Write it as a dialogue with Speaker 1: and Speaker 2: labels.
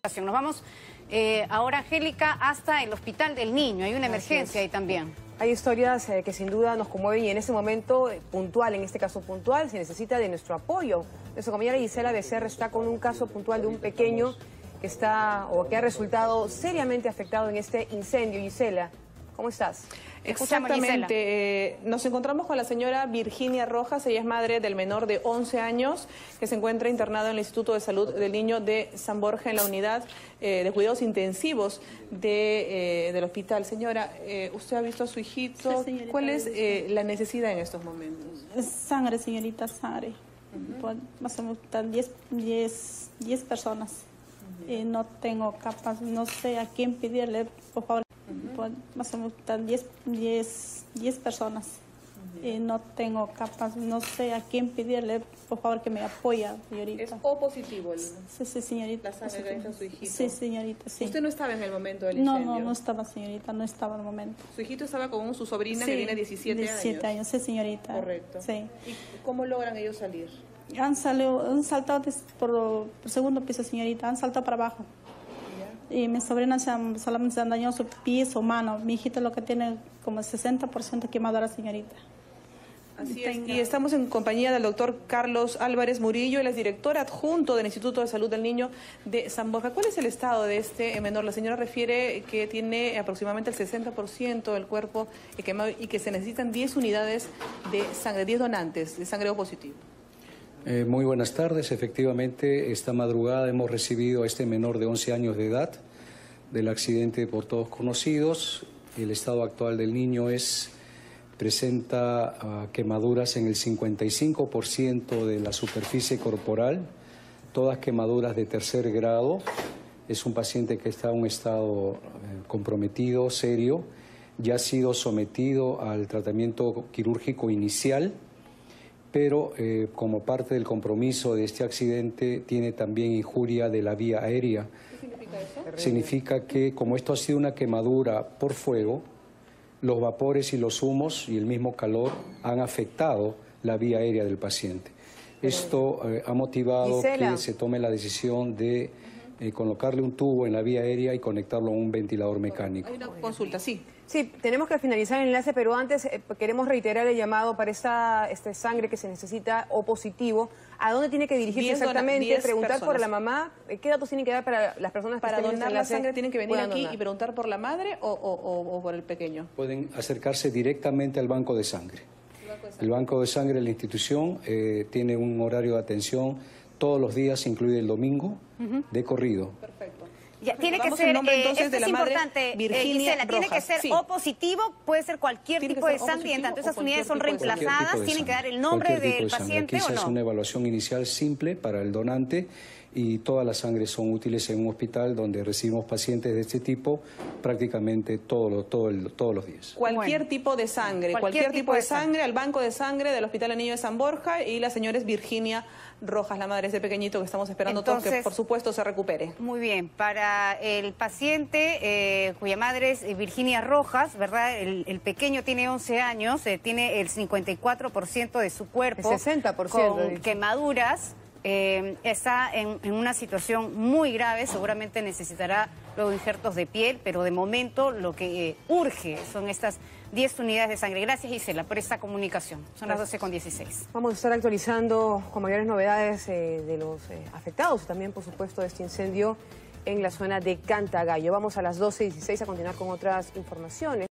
Speaker 1: Nos vamos ahora, Angélica, hasta el Hospital del Niño. Hay una emergencia ahí también.
Speaker 2: Hay historias que sin duda nos conmueven y en este momento puntual, en este caso puntual, se necesita de nuestro apoyo. Nuestra compañera Gisela Becerra está con un caso puntual de un pequeño que está o que ha resultado seriamente afectado en este incendio. Gisela, ¿cómo estás?
Speaker 3: Exactamente, nos encontramos con la señora Virginia Rojas, ella es madre del menor de 11 años que se encuentra internado en el Instituto de Salud del Niño de San Borja en la unidad de cuidados intensivos del hospital. Señora, usted ha visto a su hijito, sí, ¿cuál es la necesidad en estos momentos?
Speaker 4: Sangre, señorita, sangre. Pues, más o menos 10 personas. No tengo capaz, no sé a quién pedirle, por favor. Pues, más o menos 10 personas. No tengo capaz, no sé a quién pedirle, por favor, que me apoye, señorita.
Speaker 3: ¿Es O positivo
Speaker 4: Sí, señorita.
Speaker 3: La sangre de su hijito?
Speaker 4: Sí, señorita, sí.
Speaker 3: ¿Usted no estaba en el momento del incendio?
Speaker 4: No estaba, señorita, no estaba en el momento.
Speaker 3: ¿Su hijito estaba con su sobrina
Speaker 4: Sí,
Speaker 3: que tiene 17
Speaker 4: años? Sí, señorita.
Speaker 3: Correcto.
Speaker 4: Sí.
Speaker 3: ¿Y cómo logran ellos salir?
Speaker 4: Han saltado por segundo piso, señorita, han saltado para abajo. Y mi sobrina solamente se han dañado su pie, su mano. Mi hijita lo que tiene como 60% quemadura, señorita.
Speaker 3: Así es. Y estamos en compañía del doctor Carlos Álvarez Murillo, él es director adjunto del Instituto de Salud del Niño de San Borja. ¿Cuál es el estado de este menor? La señora refiere que tiene aproximadamente el 60% del cuerpo quemado y que se necesitan 10 unidades de sangre, 10 donantes de sangre O positivo.
Speaker 5: Muy buenas tardes. Efectivamente, esta madrugada hemos recibido a este menor de 11 años de edad del accidente por todos conocidos. El estado actual del niño presenta quemaduras en el 55% de la superficie corporal, todas quemaduras de tercer grado. Es un paciente que está en un estado comprometido, serio. Ya ha sido sometido al tratamiento quirúrgico inicial, pero como parte del compromiso de este accidente tiene también injuria de la vía aérea.
Speaker 3: ¿Qué significa eso?
Speaker 5: Significa que como esto ha sido una quemadura por fuego, los vapores y los humos y el mismo calor han afectado la vía aérea del paciente. Esto ha motivado que se tome la decisión de colocarle un tubo en la vía aérea y conectarlo a un ventilador mecánico.
Speaker 3: Hay una consulta, sí.
Speaker 2: Sí, tenemos que finalizar el enlace, pero antes queremos reiterar el llamado para esta sangre que se necesita O positivo. ¿A dónde tiene que dirigirse exactamente? Preguntar por la mamá. ¿Qué datos tienen que dar para las personas que
Speaker 3: para
Speaker 2: estén
Speaker 3: donar la sangre? ¿Tienen que venir aquí
Speaker 2: donar
Speaker 3: y preguntar por la madre o por el pequeño?
Speaker 5: Pueden acercarse directamente al banco de sangre. El banco de sangre de la institución tiene un horario de atención todos los días, incluido el domingo, de corrido.
Speaker 3: Perfecto.
Speaker 1: Ya, tiene que
Speaker 3: Vamos
Speaker 1: ser,
Speaker 3: en nombre, entonces,
Speaker 1: esto
Speaker 3: de la
Speaker 1: es
Speaker 3: madre
Speaker 1: importante,
Speaker 3: Virginia
Speaker 1: Gisela, tiene
Speaker 3: Rojas.
Speaker 1: que ser
Speaker 3: Sí.
Speaker 1: O positivo, puede ser cualquier
Speaker 3: Tiene
Speaker 1: tipo
Speaker 3: que
Speaker 1: de
Speaker 3: ser O
Speaker 1: sangre, y en tanto
Speaker 3: positivo
Speaker 1: esas
Speaker 3: o
Speaker 1: unidades son
Speaker 3: cualquier tipo de sangre.
Speaker 1: reemplazadas, tienen que dar el nombre del paciente
Speaker 5: Aquí se
Speaker 1: o
Speaker 5: hace
Speaker 1: no.
Speaker 5: una evaluación inicial simple para el donante y todas las sangres son útiles en un hospital donde recibimos pacientes de este tipo prácticamente todos los días.
Speaker 3: Cualquier tipo de sangre, cualquier tipo de sangre al banco de sangre del Hospital del Niño de San Borja, y la señora es Virginia Rojas, la madre de ese pequeñito que estamos esperando todos que por supuesto se recupere.
Speaker 1: Muy bien, para el paciente cuya madre es Virginia Rojas, ¿verdad? El pequeño tiene 11 años, tiene el 54% de su cuerpo
Speaker 2: El 60%,
Speaker 1: con quemaduras. Está en una situación muy grave, seguramente necesitará luego injertos de piel, pero de momento lo que urge son estas 10 unidades de sangre. Gracias, Gisela, por esta comunicación. Son las 12:16.
Speaker 2: Vamos a estar actualizando con mayores novedades de los afectados y también, por supuesto, de este incendio en la zona de Cantagallo. Vamos a las 12:16 a continuar con otras informaciones.